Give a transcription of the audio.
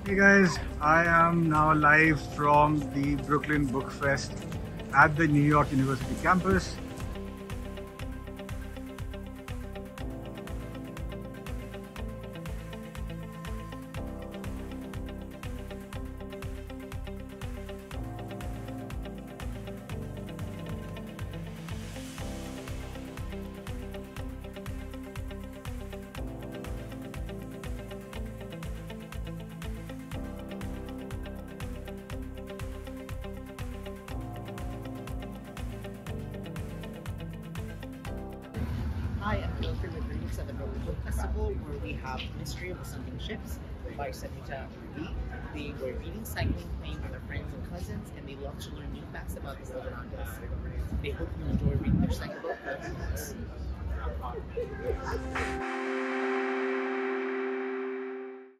Hey guys, I am now live from the Brooklyn Book Fest at the New York University campus. Hi, I'm Phil from the BriBooks at the Book Festival, where we have Mystery of the Sunken Ships by Samyuta V. They were reading, cycling, playing with their friends and cousins, and they love to learn new facts about the world around us. They hope you enjoy reading their second book, BriBooks.